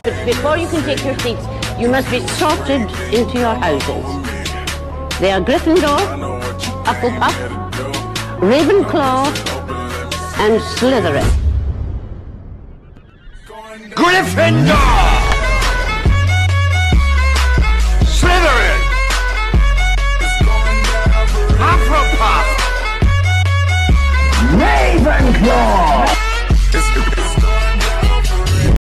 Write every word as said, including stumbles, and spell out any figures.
But before you can take your seats, you must be sorted into your houses. They are Gryffindor, Hufflepuff, Ravenclaw, and Slytherin. Gryffindor!